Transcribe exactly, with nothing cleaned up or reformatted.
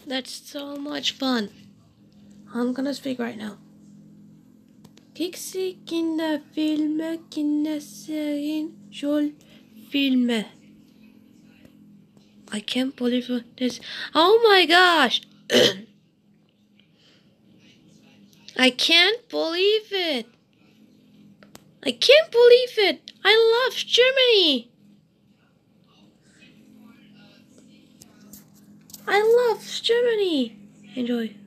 That's so much fun. I'm gonna speak right now. Kixi Kinderfilme, Kinderserien, Schulfilme. I can't believe this. Oh my gosh! I can't believe it. I can't believe it. I love Germany. I love Germany. Enjoy.